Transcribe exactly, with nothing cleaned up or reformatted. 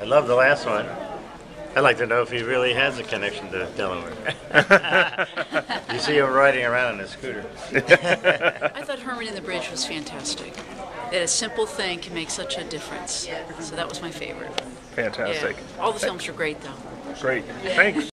I love the last one. I'd like to know if he really has a connection to Delaware. You see him riding around on a scooter. I thought Herman in the Bridge was fantastic. That a simple thing can make such a difference. So that was my favorite. Fantastic. Yeah. All the films were great, though. Great. Thanks.